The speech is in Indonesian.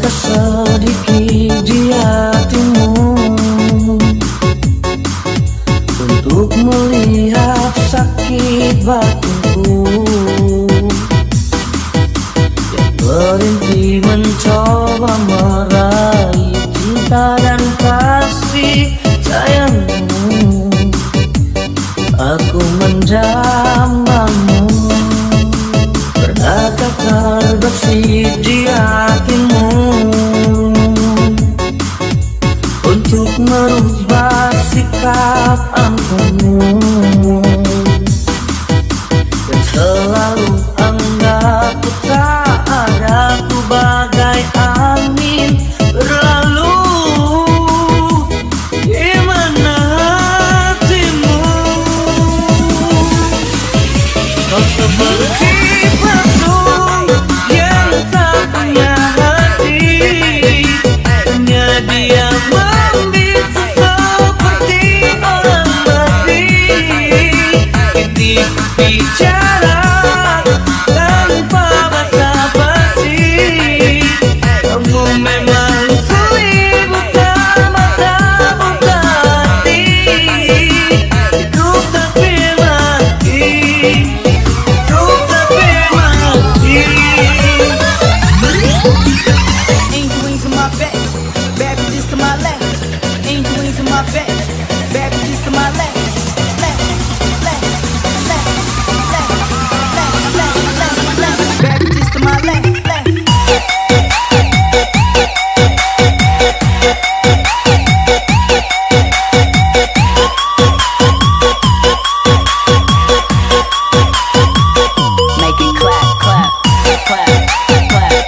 tak sedikit di hatimu untuk melihat sakit batinku yang berhenti mencoba meraih cinta dan kasih sayangmu. Aku menjambamu. Pernahkah terbesit di hatimu untuk merubah sikap angkuhmu yang selalu anggap ku tak ada, ku bagai angin berlalu. Di mana hatimu? Kau seperti batu yang tak punya hati, hanya dia membisu seperti orang mati. Ketika bicara tanpa basa-basi, kamu memang sulit buka mata, buka hati. Hidup tapi mati, hidup tapi mati. Angel wings in my back, bad bitches to my left. Angel wings in my back, bad bitches to my left. Left, left, left, left, left, left, left, left. Bad bitches to my left, left. Make it clap, clap, clap, clap.